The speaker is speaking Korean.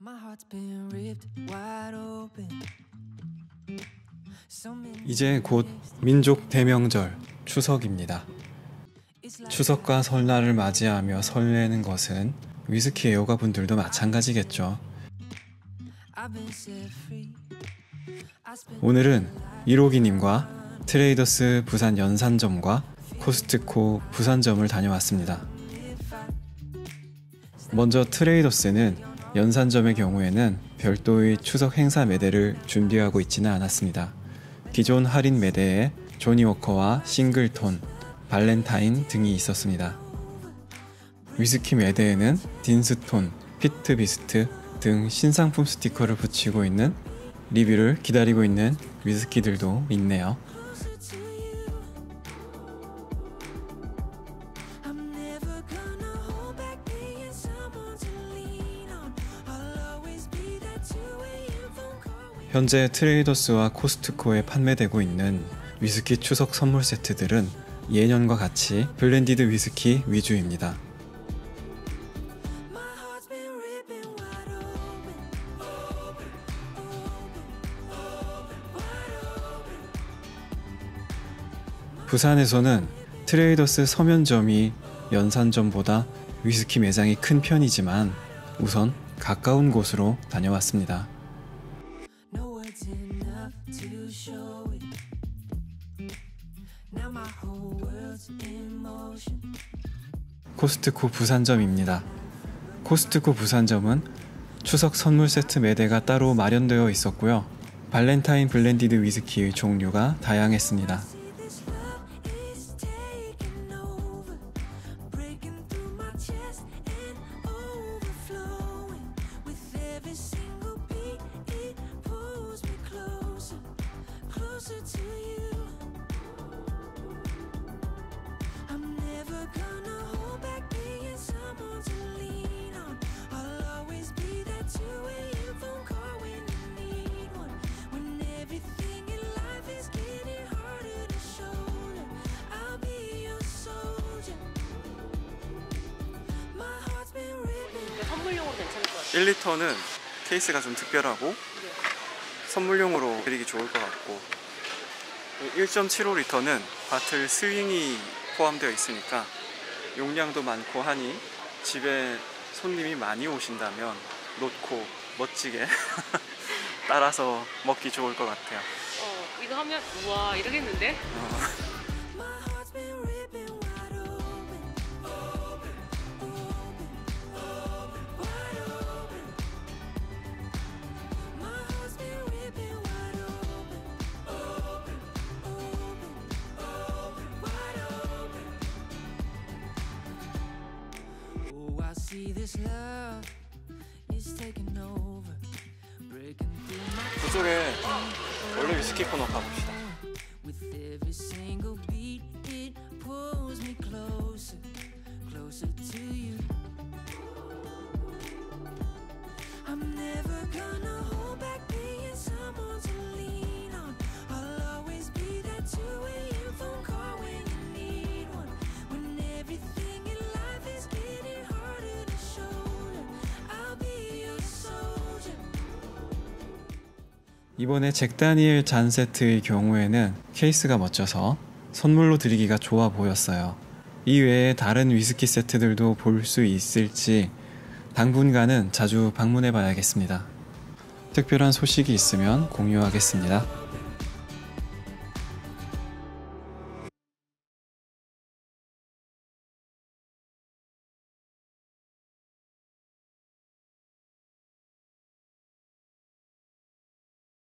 이제 곧 민족 대명절 추석입니다. 추석과 설날을 맞이하며 설레는 것은 위스키 애호가분들도 마찬가지겠죠. 오늘은 1호기님과 트레이더스 부산 연산점과 코스트코 부산점을 다녀왔습니다. 먼저 트레이더스는 연산점의 경우에는 별도의 추석 행사 매대를 준비하고 있지는 않았습니다. 기존 할인 매대에 조니워커와 싱글톤, 발렌타인 등이 있었습니다. 위스키 매대에는 딘스톤, 피트비스트 등 신상품 스티커를 붙이고 있는 리뷰를 기다리고 있는 위스키들도 있네요. 현재 트레이더스와 코스트코에 판매되고 있는 위스키 추석 선물 세트들은 예년과 같이 블렌디드 위스키 위주입니다. 부산에서는 트레이더스 서면점이 연산점보다 위스키 매장이 큰 편이지만 우선 가까운 곳으로 다녀왔습니다. 코스트코 부산점입니다. 코스트코 부산점은 추석 선물 세트 매대가 따로 마련되어 있었고요. 발렌타인 블렌디드 위스키의 종류가 다양했습니다. 선물용으로 괜찮을 것 같아요. 1리터는 케이스가 좀 특별하고 선물용으로 드리기 좋을 것 같고 1.75리터는 바틀 스윙이 포함되어 있으니까 용량도 많고 하니 집에 손님이 많이 오신다면 놓고 멋지게 따라서 먹기 좋을 것 같아요. 이거 하면 우와 이러겠는데? 그쪽에 원래 위스키 코너 가봅시다. 이번에 잭 다니엘 잔 세트의 경우에는 케이스가 멋져서 선물로 드리기가 좋아 보였어요. 이 외에 다른 위스키 세트들도 볼 수 있을지 당분간은 자주 방문해 봐야겠습니다. 특별한 소식이 있으면 공유하겠습니다.